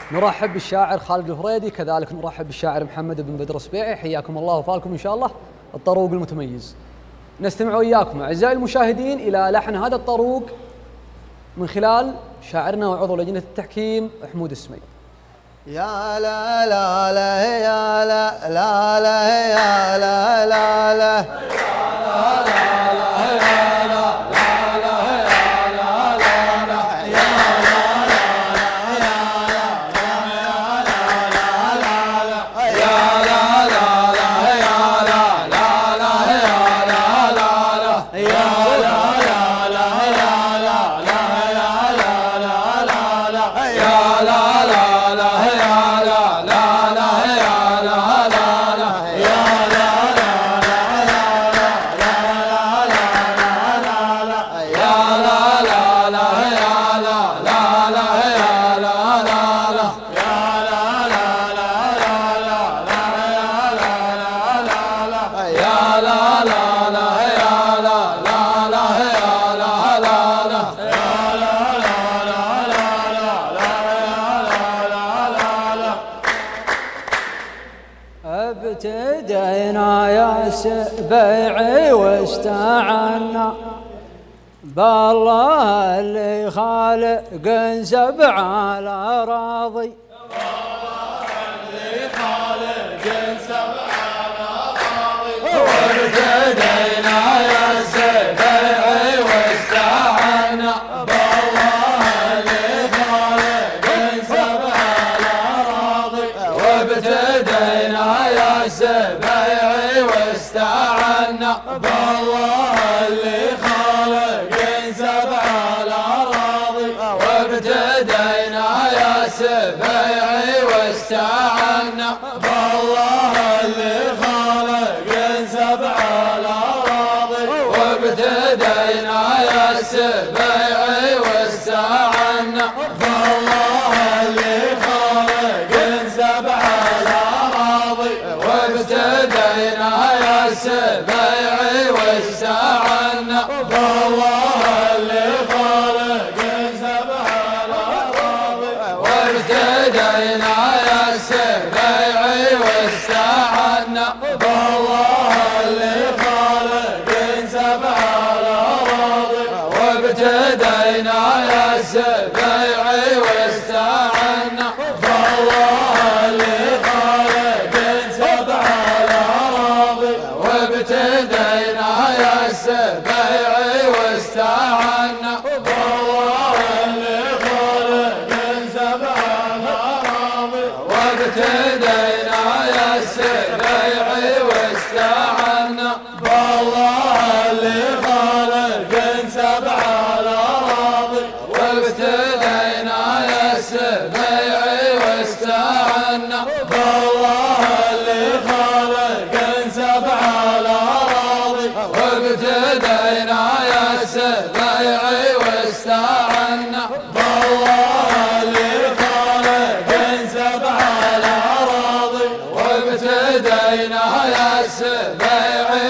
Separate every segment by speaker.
Speaker 1: نرحب بالشاعر خالد الفريدي، كذلك نرحب بالشاعر محمد بن بدر السبيعي. حياكم الله وفالكم إن شاء الله الطروق المتميز. نستمع وإياكم أعزائي المشاهدين إلى لحن هذا الطروق من خلال شاعرنا وعضو لجنة التحكيم حمود السمي.
Speaker 2: يا لا لا لا يا لا لا لا يا لا لا لا
Speaker 3: ابتدينا يا سبيعي واستعنا بالله اللي خالق سبع الأراضي،
Speaker 2: وابتدينا يا سبيعي واستعنا بالله اللي خالق سبع الأراضي، وابتدينا يا سبيعي واستعنا بالله اللي خالق سبع الأراضي، وابتدينا يا سبيعي واستعنا بالله اللي خالق سبع الأراضي، وابتدينا يا سبيعي واستعنا بالله اللي خالق سبع الأراضي، وابتدينا يا سبيعي واستعنا بالله اللي خالق سبع الأراضي، وابتدينا يا سبيعي واستعنا بالله اللي خالق سبع الأراضي، وابتدينا يا سبيعي واستعنا بالله اللي خالق سبع الأراضي، وابتدينا يا سبيعي واستعنا بالله اللي خالق سبع الأراضي، وابتدينا يا سبيعي واستعنا بالله اللي خالق سبع الأراضي، وابتدينا يا سبيعي واستعنا بالله اللي خالق سبع الأراضي، وابتدينا يا سبيعي واستعنا بالله اللي خالق سبع الأراضي، وابتدينا يا سبيعي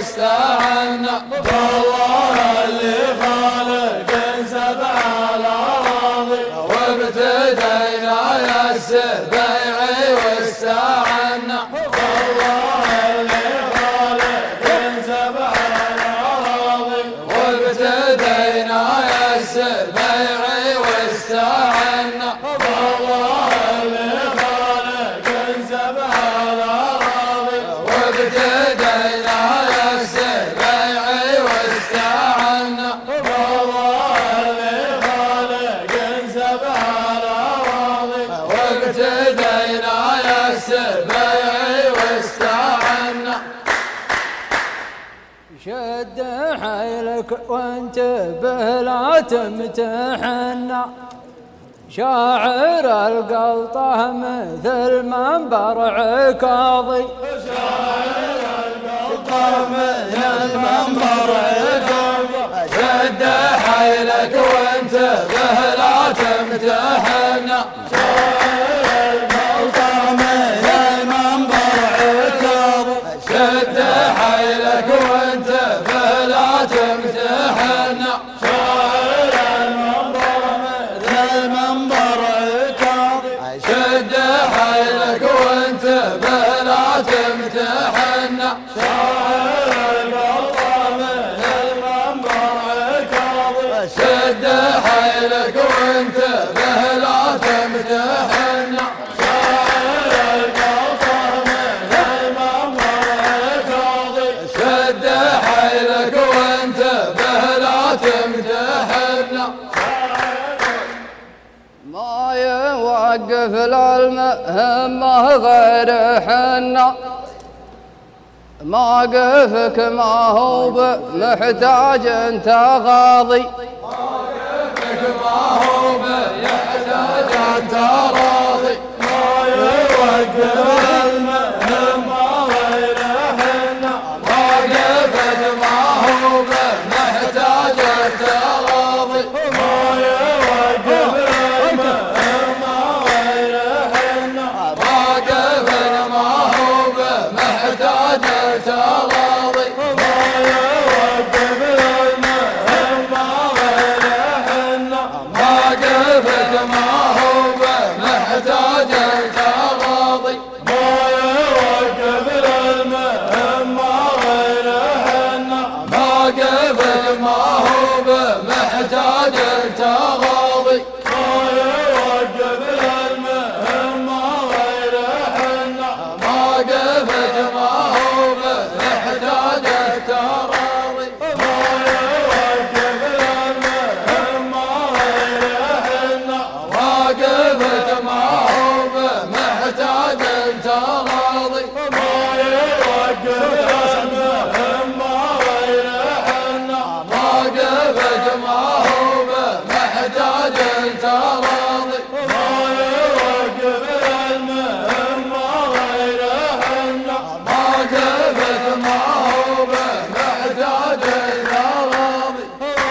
Speaker 2: واستعنا بالله اللي خالق سبع الأراضي، وابتدينا يا سبيعي واستعنا بالله اللي خالق سبع الأراضي، وابتدينا يا سبيعي واستعنا بالله اللي خالق سبع الأراضي، وابتدينا يا سبيعي واستعنا بالله اللي خالق سبع الأراضي، وابتدينا يا سبيعي واستعنا.
Speaker 3: شد حيلك وانتبه لا تمتحنا، شاعر القلطة مثل منبر عكاظي،
Speaker 2: شاعر القلطة مثل منبر عكاظي، شد حيلك وانتبه لا تمتحنا، شاعر القلطة مثل منبر عكاظي، شد حيلك وانتبه لا تمتحنا، شاعر المنبر مثل منبر عكاظي، شد حيلك وانتبه لا تمتحنا شاعر القلطة من المنبر الكاظم شد حيلك وانتبه لا تمتحنا شاعر القلطة من المنبر الكاظم شد حيلك وانتبه لا تمتحنا
Speaker 3: ما يوقف للمهمة غير حنا موقفك ما هو محتاج انت غاضي
Speaker 2: موقفك ما هو يحتاج انت راضي ما يوقف المهمة غير حنا موقفك ما هو محتاج انت راضي ما يوقف المهمة غير حنا موقفك ما هو محتاج انت راضي ما يوقف المهمة غير حنا موقفك ما هو محتاج انت راضي ما يوقف المهمة غير حنا موقفك ما هو محتاج انت راضي ما يوقف المهمة غير حنا موقفك ما هو محتاج انت راضي ما يوقف المهمة غير حنا موقفك ما هو محتاج انت راضي ما يوقف المهمة غير حنا موقفك ما هو محتاج انت راضي ما يوقف المهمة غير حنا موقفك ما هو محتاج انت راضي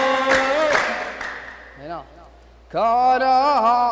Speaker 3: هنا كانها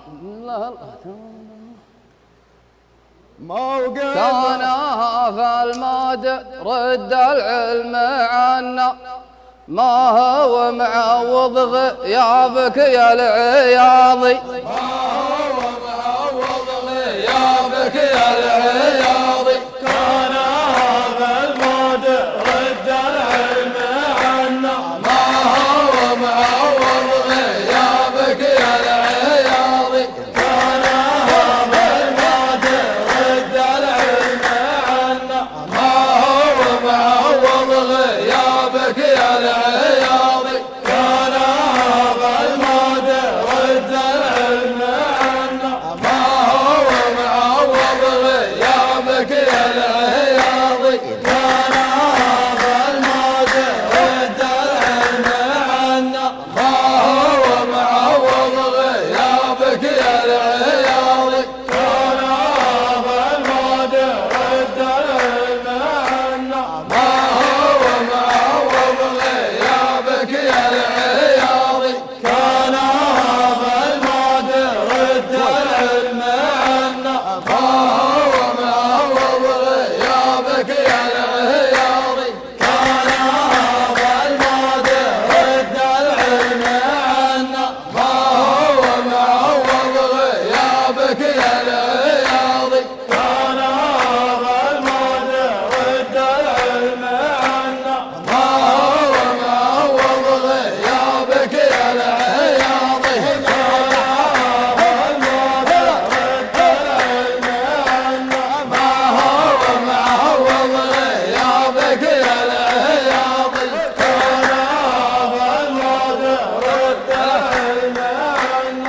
Speaker 3: كانها فالماد رد العلم عنا ما هو معوض غيابك يا العياضي
Speaker 2: ما هو معوض غيابك يا العياضي كان هذا المود رد العلم عنا ما هو معوض غيابك يا العياضي كان هذا المود رد العلم عنا ما هو معوض غيابك يا العياضي كان هذا المود رد العلم عنا ما هو معوض غيابك يا العياضي كان هذا المود رد العلم عنا ما هو معوض غيابك يا العياضي كان هذا المود رد العلم عنا ما هو معوض غيابك يا العياضي كان هذا المود رد العلم عنا ما هو معوض غيابك يا العياضي كان هذا المود رد العلم عنا ما هو معوض غيابك يا العياضي كان هذا المود رد العلم عنا ما هو معوض غيابك يا العياضي كان هذا المود رد العلم عنا ما هو معوض غيابك يا العياضي كان هذا المود رد العلم عنا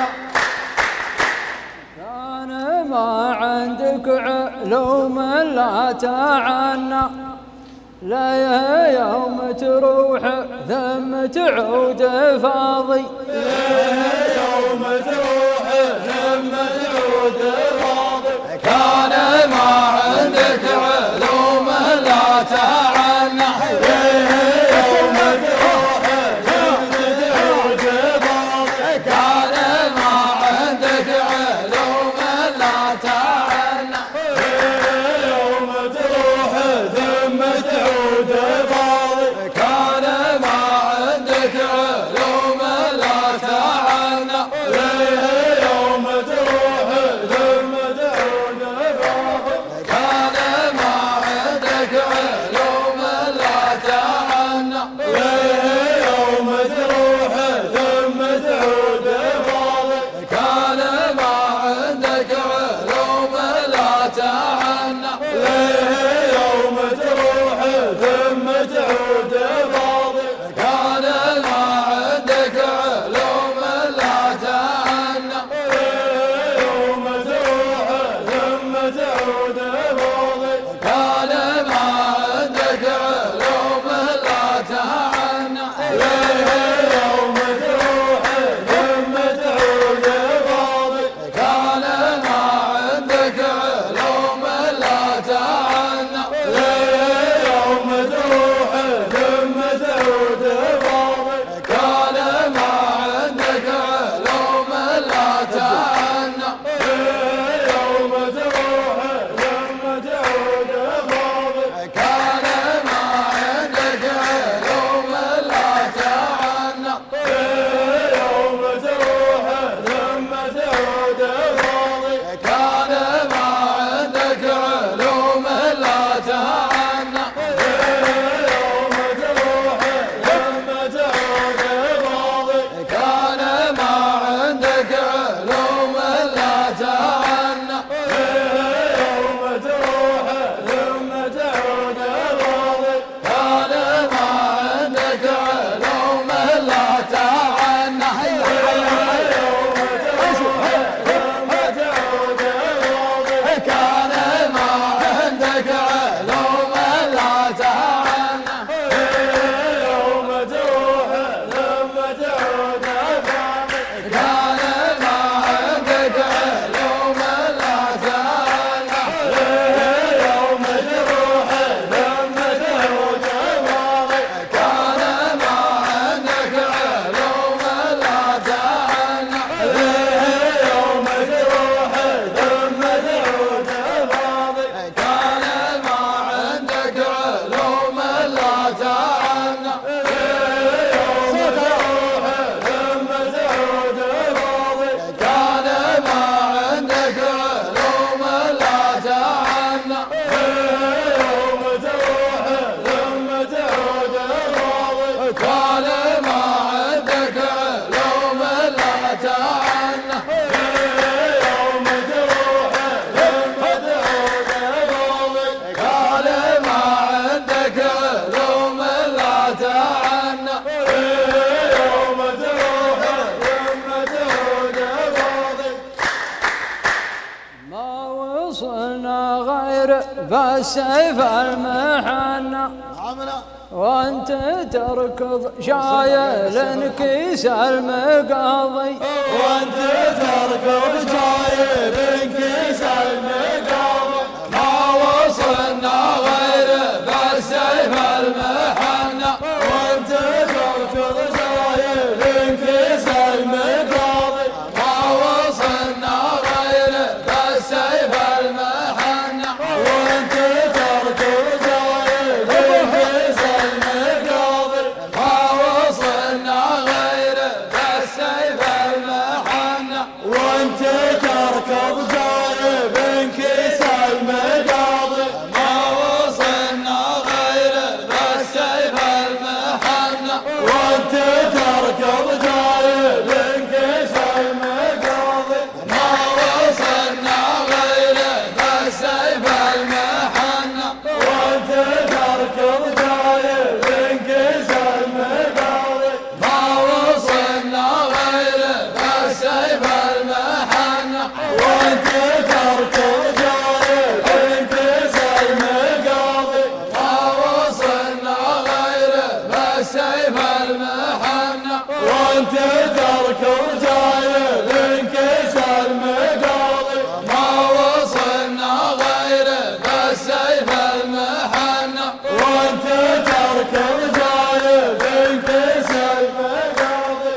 Speaker 3: كان ما عندك علوم لا تعنى لا يوم تروح ثم تعود فاضي
Speaker 2: يوم تروح ثم تعود فاضي كان ما عندك علوم لا تعنى يوم تروح ثم تعود فاضي كان ما عندك علوم لا تعنى يوم تروح ثم تعود فاضي كان ما عندك علوم لا تعنى
Speaker 3: وصلنا غير بالسيف المحنة وانت تركض شايل كيس المقاضي
Speaker 2: وانت تركض شايل كيس المقاضي
Speaker 3: ما وصلنا غير بالسيف المحنة
Speaker 2: وانت تركض شايل كيس المقاضي
Speaker 3: ما وصلنا غير بالسيف المحنة
Speaker 2: وانت تركض شايل كيس المقاضي
Speaker 3: ما وصلنا غير بالسيف المحنة
Speaker 2: وانت تركض شايل كيس المقاضي
Speaker 3: ما وصلنا غير بالسيف المحنة
Speaker 2: وانت تركض شايل كيس المقاضي
Speaker 3: ما وصلنا غير بالسيف المحنة
Speaker 2: وانت تركض شايل كيس المقاضي
Speaker 3: ما وصلنا غير بالسيف المحنة
Speaker 2: وانت تركض شايل كيس المقاضي
Speaker 3: ما وصلنا غير بالسيف المحنة
Speaker 2: وانت تركض شايل كيس المقاضي
Speaker 3: ما وصلنا غير بالسيف المحنة
Speaker 2: وانت تركض شايل كيس المقاضي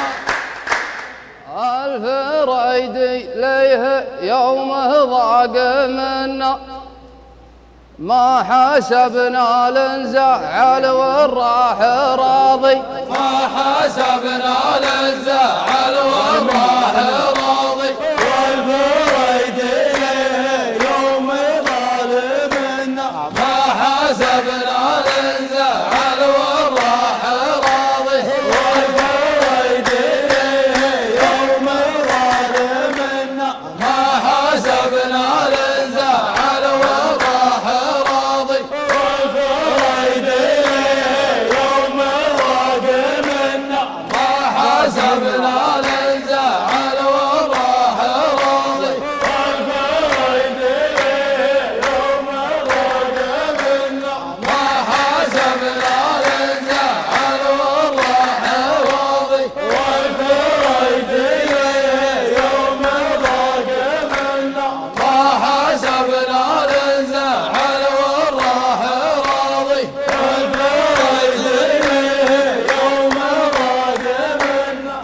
Speaker 3: الفريدي ليه يومه ضاق منا ما حسبنا لنزعل والراح راضي ما حسبنا لنزعل والراح راضي
Speaker 2: والفريدي يوم ظالمنا
Speaker 3: ما حسبنا لنزعل والراح راضي
Speaker 2: والفريدي يوم ظالمنا
Speaker 3: ما حسبنا لنزعل والراح راضي
Speaker 2: والفريدي يوم ظالمنا
Speaker 3: ما حسبنا لنزعل والراح راضي
Speaker 2: والفريدي يوم ظالمنا
Speaker 3: ما حسبنا لنزعل والراح راضي
Speaker 2: والفريدي يوم ظالمنا
Speaker 3: ما حسبنا لنزعل والراح راضي
Speaker 2: والفريدي يوم ظالمنا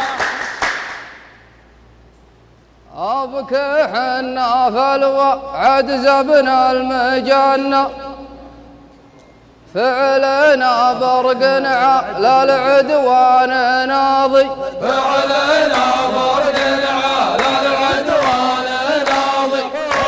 Speaker 3: أبكي حنا فالوعد زبنا المجنة فعلنا برق على العدوان ناضي فعلنا برق على العدوان ناضي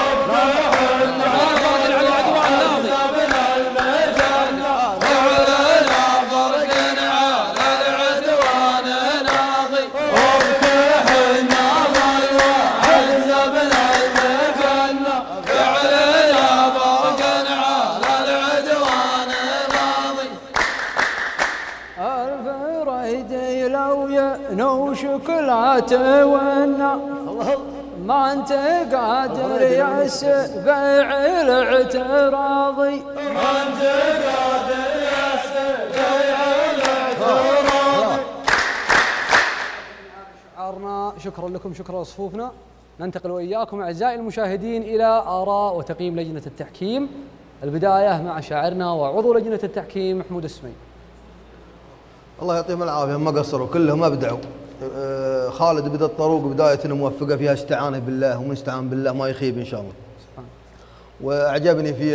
Speaker 3: فعلنا برق على العدوان ناضي
Speaker 2: وبكحنا والوعد زبنا المجنة
Speaker 3: فعلنا برق على العدوان ناضي الفريدي لو ينوشك لا تونا ما انت قادر يسبع الاعتراضي
Speaker 2: أنت قادر يستطيع الاعتراض
Speaker 1: شعارنا شكرا لكم، شكرا لصفوفنا. ننتقل وإياكم أعزائي المشاهدين إلى آراء وتقييم لجنة التحكيم. البداية مع شاعرنا وعضو لجنة التحكيم محمود السمي.
Speaker 4: الله يعطيهم العافيه، ما قصروا كلهم ابدعوا. خالد بدا الطروق بدايه موفقه فيها استعانه بالله، ومن استعان بالله ما يخيب ان شاء الله. واعجبني في